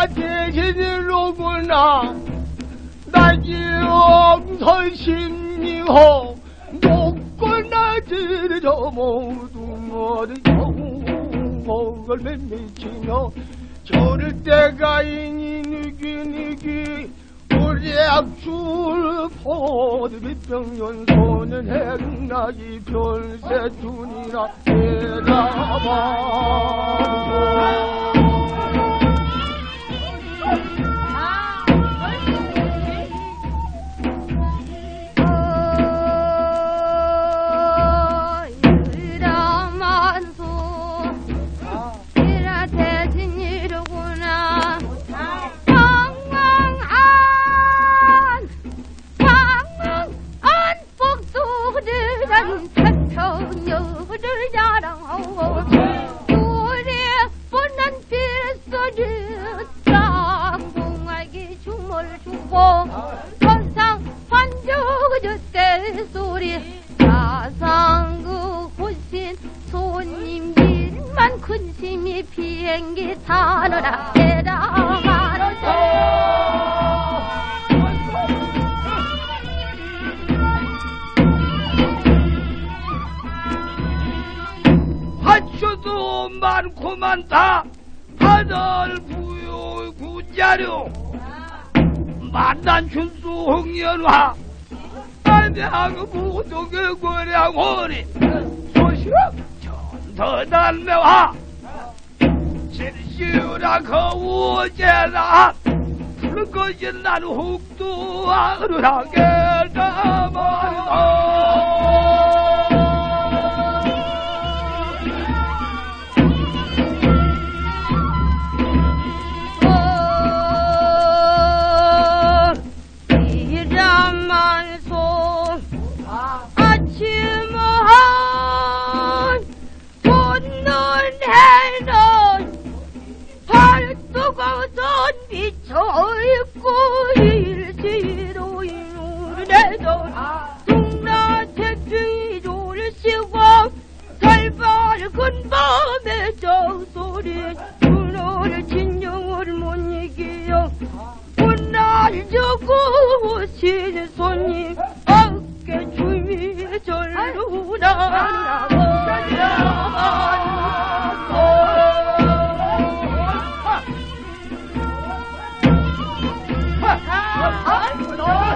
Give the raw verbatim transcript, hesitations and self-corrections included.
대신이로구나. 나지영설심리호 높고나지를 저 모두 모두 영목을 맴매치며 저럴 때가 이니 니기니기 우리 악줄 포드비병년 손은 행나기 별새눈이나 대다봐. 천상 환죽 소리 사상그 호신 손님 일만 근심이 비행기 타느라 대라가로죠. 하초도 많고 많다. 하늘 부요 구자료 만난 춘수 홍연화 안양 무동의 고량호리 소시럽 전서단매화 진시우라 거우제라 푸른것이 난 혹도하를 하게 담아서 비쳐있고 일시로 이루래도 동라택중이 졸시고 살벌근 밤에 정소리 눈을 진정을 못 이기요. 오날 저고 오신 손님 어깨 춤이 절로 나라고 아,